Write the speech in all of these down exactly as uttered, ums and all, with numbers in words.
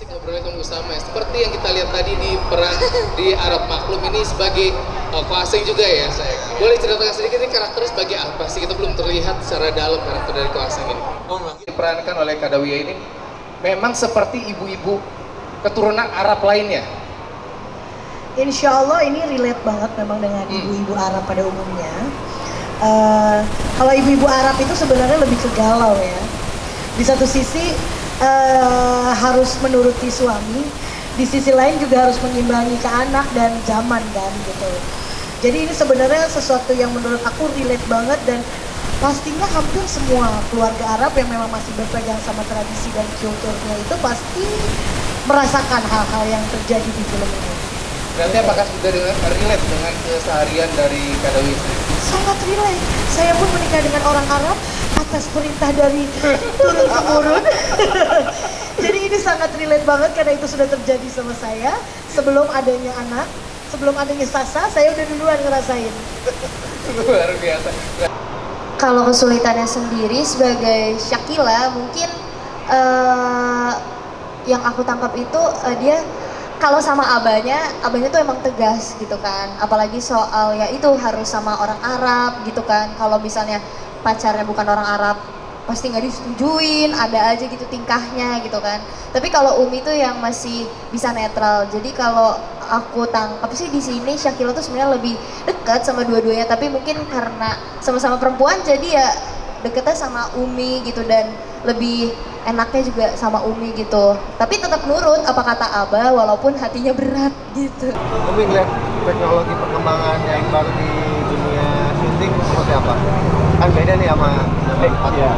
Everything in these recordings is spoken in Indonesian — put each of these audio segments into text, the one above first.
ngobrolnya sama Usama ya. Seperti yang kita lihat tadi di perang di Arab Maklum ini sebagai uh, Koasing juga ya. Boleh ceritakan sedikit ini karakternya sebagai apa sih? Kita belum terlihat secara dalam karakter dari Koasing ini. Oh, diperankan oleh Kadawiyah ini memang seperti ibu-ibu keturunan Arab lainnya. Insya Allah ini relate banget memang dengan ibu-ibu hmm. Arab pada umumnya. Uh, kalau ibu-ibu Arab itu sebenarnya lebih ke galau ya. Di satu sisi uh, harus menuruti suami, di sisi lain juga harus mengimbangi ke anak dan zaman kan gitu. Jadi ini sebenarnya sesuatu yang menurut aku relate banget dan pastinya hampir semua keluarga Arab yang memang masih berpegang sama tradisi dan kulturnya itu pasti merasakan hal-hal yang terjadi di film ini. Berarti apakah sudah dengan relate dengan keseharian dari Kadawiyah? Sangat relate. Saya pun menikah dengan orang Arab atas perintah dari turun-temurun. Jadi ini sangat relate banget karena itu sudah terjadi sama saya sebelum adanya anak, sebelum adanya Sasa, saya udah duluan ngerasain. Luar biasa. Kalau kesulitannya sendiri sebagai Shakila mungkin uh, yang aku tangkap itu uh, dia kalau sama abahnya, abahnya tuh emang tegas gitu kan. Apalagi soal ya itu harus sama orang Arab gitu kan. Kalau misalnya pacarnya bukan orang Arab, pasti nggak disetujuin, ada aja gitu tingkahnya gitu kan. Tapi kalau Umi tuh yang masih bisa netral. Jadi kalau aku tangkap sih di sini Shakila tuh sebenarnya lebih dekat sama dua-duanya. Tapi mungkin karena sama-sama perempuan jadi ya deketnya sama Umi gitu dan lebih enaknya juga sama Umi gitu. Tapi tetap nurut apa kata Abah walaupun hatinya berat gitu. Umi ngeliat teknologi perkembangan yang baru di dunia syuting seperti apa? Kan beda nih sama tempat. Ya.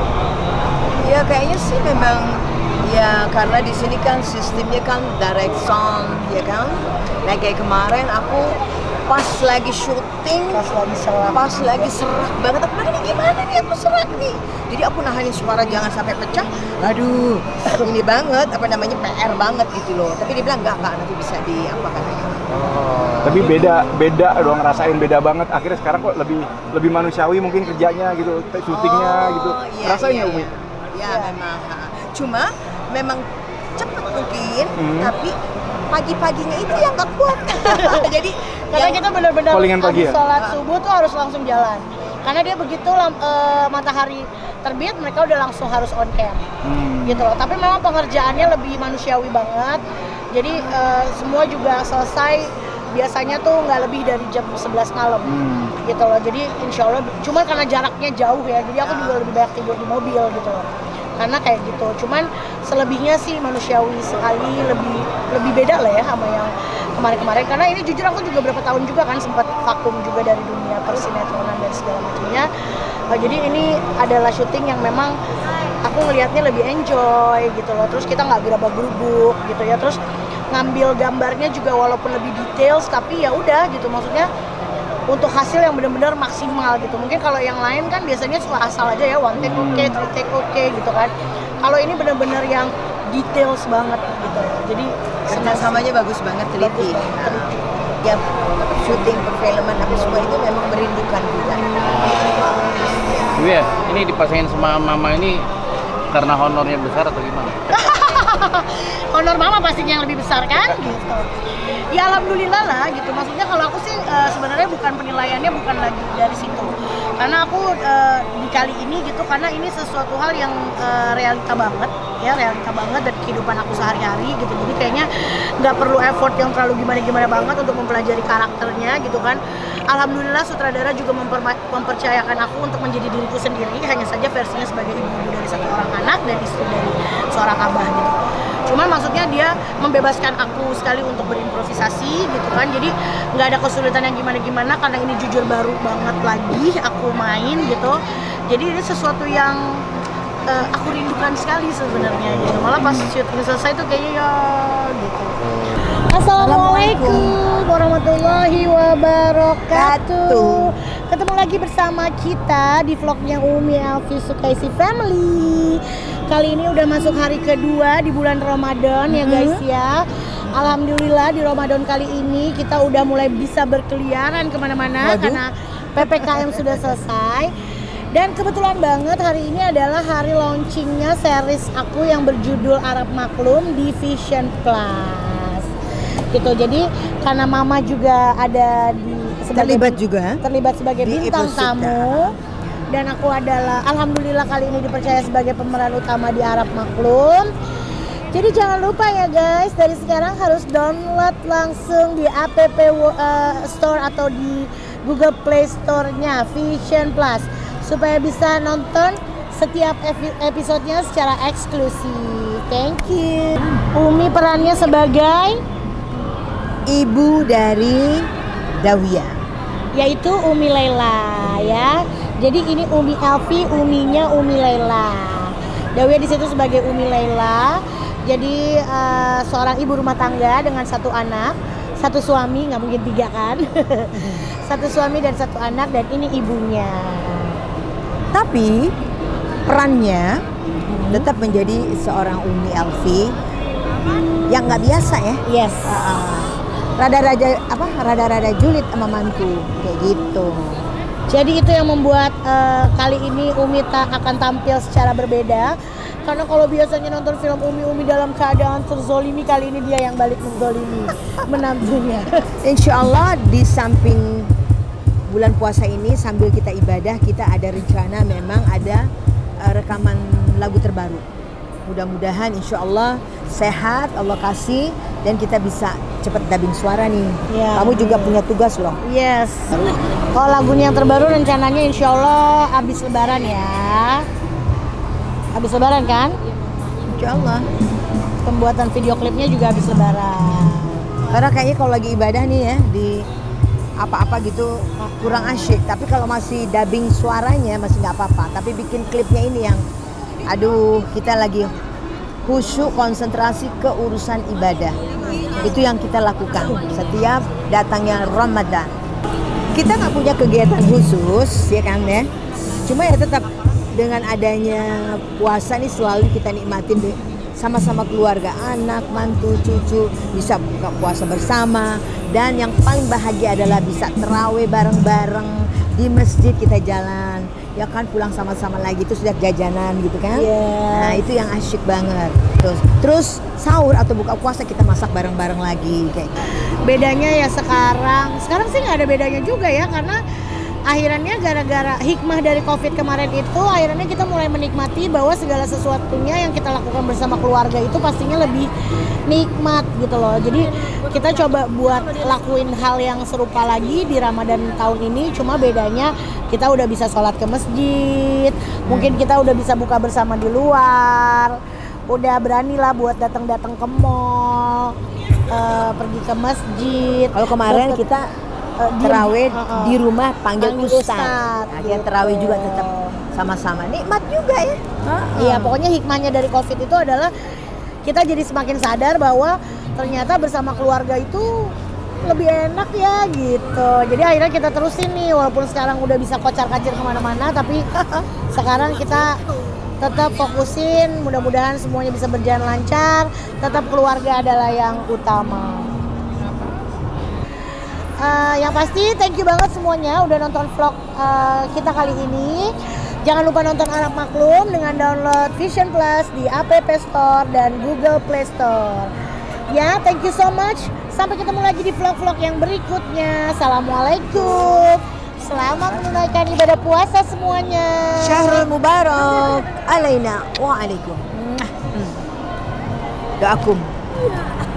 Ya kayaknya sih memang ya karena di sini kan sistemnya kan direct sound ya kan. Nah kayak kemarin aku pas lagi syuting, pas lagi serak, pas lagi serak banget. Aku bilang ini gimana nih aku serak nih. Jadi aku nahanin suara jangan sampai pecah. Aduh, ini banget apa namanya P R banget gitu loh. Tapi dia bilang enggak enggak nanti bisa di apa katanya. Oh. Tapi beda beda dong ngerasain beda banget. Akhirnya sekarang kok lebih lebih manusiawi mungkin kerjanya gitu, syutingnya oh, gitu. Iya, Rasanya iya, Umi. Iya, ya, ya. memang. Cuma memang cepat mungkin, hmm. tapi pagi-paginya itu yang gak kuat. Jadi karena kita benar-benar pagi ya? sholat subuh tuh harus langsung jalan. Karena dia begitu uh, matahari terbit mereka udah langsung harus on cam, hmm. gitu loh. Tapi memang pengerjaannya lebih manusiawi banget. Jadi uh, semua juga selesai biasanya tuh nggak lebih dari jam sebelas malam, hmm. gitu loh. Jadi insya Allah, cuma karena jaraknya jauh ya, jadi aku juga lebih banyak tidur di mobil gitu loh. Karena kayak gitu, cuman selebihnya sih manusiawi sekali, lebih lebih beda lah ya sama yang kemarin-kemarin. Karena ini jujur aku juga berapa tahun juga kan sempat vakum juga dari dunia persinetronan dan segala macamnya. Uh, jadi ini adalah syuting yang memang aku ngelihatnya lebih enjoy gitu loh. Terus kita nggak gerabak-gerubuk gitu ya. Terus ngambil gambarnya juga walaupun lebih details, tapi ya udah gitu maksudnya. Untuk hasil yang benar-benar maksimal gitu. Mungkin kalau yang lain kan biasanya suka asal aja ya, one take oke, okay, three take oke okay, gitu kan. Kalau ini benar-benar yang details banget gitu. Jadi kerjasamanya bagus banget, teliti. Ya syuting perfilman apa semua itu memang merindukan juga. Iya, ini dipasangin sama mama ini karena honornya besar atau gimana? Honor mama pastinya yang lebih besar kan gitu. Ya alhamdulillah lah gitu. Maksudnya kalau aku sih uh, sebenarnya bukan penilaiannya bukan lagi dari situ. Karena aku uh, di kali ini gitu karena ini sesuatu hal yang uh, realita banget ya, realita banget dan kehidupan aku sehari-hari gitu. Jadi kayaknya nggak perlu effort yang terlalu gimana-gimana banget untuk mempelajari karakternya gitu kan. Alhamdulillah sutradara juga memper mempercayakan aku untuk menjadi diriku sendiri, hanya saja versinya sebagai ibu-ibu dari satu orang anak dan istri dari seorang abah gitu. Cuman maksudnya dia membebaskan aku sekali untuk berimprovisasi gitu kan. Jadi nggak ada kesulitan yang gimana-gimana karena ini jujur baru banget lagi aku main gitu. Jadi ini sesuatu yang uh, aku rindukan sekali sebenarnya gitu. Malah pas syuting selesai tuh kayaknya ya gitu. Assalamualaikum warahmatullahi wabarakatuh. Ketemu lagi bersama kita di vlognya Umi Elvi Sukaisi Family. Kali ini udah masuk hari kedua di bulan Ramadan ya guys ya. Alhamdulillah di Ramadan kali ini kita udah mulai bisa berkeliaran kemana-mana karena P P K M sudah selesai. Dan kebetulan banget hari ini adalah hari launchingnya series aku yang berjudul Arab Maklum di Vision Plus. Gitu. Jadi karena Mama juga ada di sebagai, terlibat juga terlibat sebagai di bintang episode. tamu. Dan aku adalah alhamdulillah kali ini dipercaya sebagai pemeran utama di Arab Maklum. Jadi jangan lupa ya guys, dari sekarang harus download langsung di app uh, store atau di Google Play Store-nya Vision Plus supaya bisa nonton setiap epi- episodenya secara eksklusif. Thank you. Umi perannya sebagai ibu dari Dawiyah, yaitu Umi Laila ya. Jadi ini Umi Elvi, uminya Umi Laila. Dawiyah di situ sebagai Umi Laila. Jadi uh, seorang ibu rumah tangga dengan satu anak, satu suami, nggak mungkin tiga kan? Satu suami dan satu anak, dan ini ibunya. tapi perannya hmm. tetap menjadi seorang Umi Elvi yang nggak biasa ya. Yes. Uh, rada-rada apa? Rada-rada julid sama mantu kayak gitu. Jadi itu yang membuat uh, kali ini Umi tak akan tampil secara berbeda. Karena kalau biasanya nonton film Umi-Umi dalam keadaan terzolimi, kali ini dia yang balik menzolimi menantunya. Insya Allah di samping bulan puasa ini sambil kita ibadah, kita ada rencana memang ada uh, rekaman lagu terbaru. Mudah-mudahan insya Allah sehat, Allah kasih, dan kita bisa cepat dubbing suara nih. Ya. Kamu juga punya tugas loh. Yes. Kalau lagunya yang terbaru rencananya insya Allah habis lebaran ya. Habis lebaran kan? Insya Allah. Pembuatan video klipnya juga habis lebaran. Karena kayaknya kalau lagi ibadah nih ya, di apa-apa gitu kurang asyik. Tapi kalau masih dubbing suaranya masih nggak apa-apa. Tapi bikin klipnya ini yang, aduh, kita lagi khusyuk konsentrasi ke urusan ibadah. Itu yang kita lakukan setiap datangnya Ramadan. Kita nggak punya kegiatan khusus ya kan ya. Cuma ya tetap dengan adanya puasa nih selalu kita nikmatin deh, sama-sama keluarga, anak, mantu, cucu, bisa buka puasa bersama. Dan yang paling bahagia adalah bisa terawih bareng-bareng di masjid, kita jalan ya kan, pulang sama-sama lagi, itu sudah jajanan gitu kan. Yes. Nah itu yang asyik banget. Terus, terus sahur atau buka puasa kita masak bareng-bareng lagi kayak gitu. Bedanya ya sekarang, sekarang sih nggak ada bedanya juga ya, karena akhirnya gara-gara hikmah dari Covid kemarin itu, akhirnya kita mulai menikmati bahwa segala sesuatunya yang kita lakukan bersama keluarga itu pastinya lebih nikmat gitu loh. Jadi kita coba buat lakuin hal yang serupa lagi di Ramadan tahun ini, cuma bedanya kita udah bisa sholat ke masjid, mungkin kita udah bisa buka bersama di luar, udah berani lah buat datang-datang ke mall, uh, pergi ke masjid. Kalau kemarin Buat kita terawih uh, uh, di rumah panggil, panggil ustaz, ustaz nah, gitu. Terawih juga tetap sama-sama nikmat juga ya. Iya, uh, uh. pokoknya hikmahnya dari Covid itu adalah kita jadi semakin sadar bahwa ternyata bersama keluarga itu lebih enak ya gitu. Jadi akhirnya kita terusin nih, walaupun sekarang udah bisa kocar-kacir kemana-mana, tapi sekarang kita tetap fokusin, mudah-mudahan semuanya bisa berjalan lancar, tetap keluarga adalah yang utama. Uh, yang pasti thank you banget semuanya udah nonton vlog uh, kita kali ini. Jangan lupa nonton Arab Maklum dengan download Vision Plus di App Store dan Google Play Store. Ya, thank you so much. Sampai ketemu lagi di vlog-vlog yang berikutnya. Assalamualaikum. Selamat menunaikan ibadah puasa semuanya. Syahrul Mubarak alaina wa alaikum. Doakum.